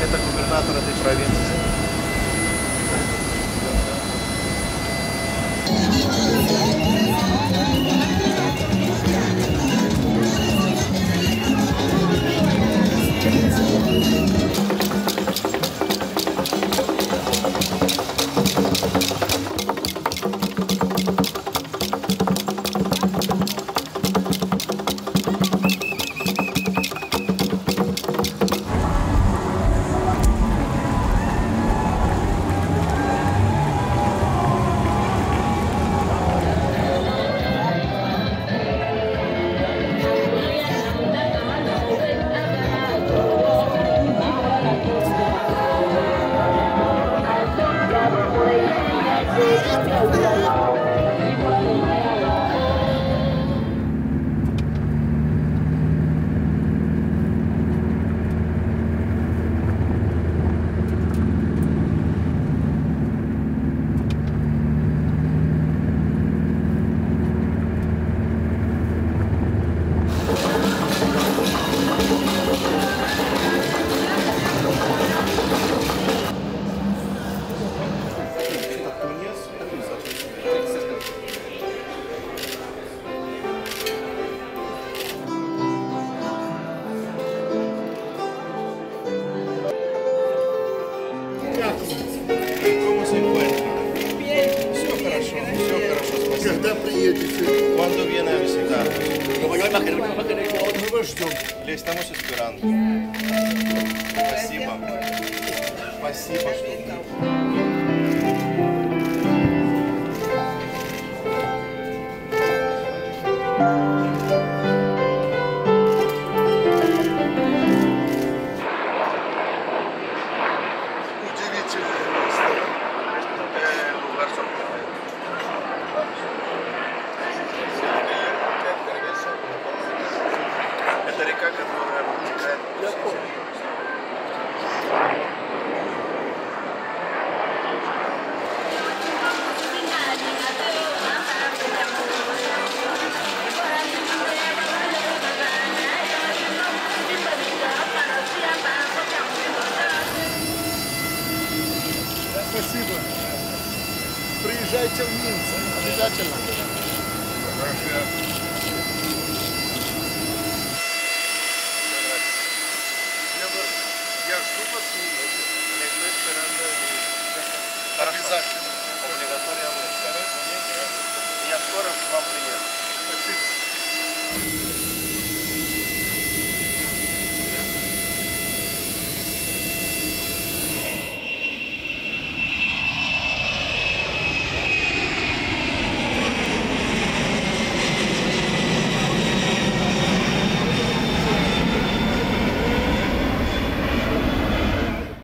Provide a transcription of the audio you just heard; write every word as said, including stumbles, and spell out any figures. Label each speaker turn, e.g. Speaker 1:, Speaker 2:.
Speaker 1: это губернатор этой провинции.
Speaker 2: Когда приедете?
Speaker 1: Cuando viene a visitar?
Speaker 2: Como yo imagino, yo imagino que мы вас ждем.
Speaker 1: Le estamos esperando. Спасибо. Спасибо, что... Это река, которая протекает.
Speaker 2: Спасибо. Приезжайте в Минск. Обязательно.
Speaker 1: Я жду вас, я estoy esperando.
Speaker 2: Обязательно.
Speaker 1: Obligatoriamente. Я скоро к вам приеду.
Speaker 2: Спасибо.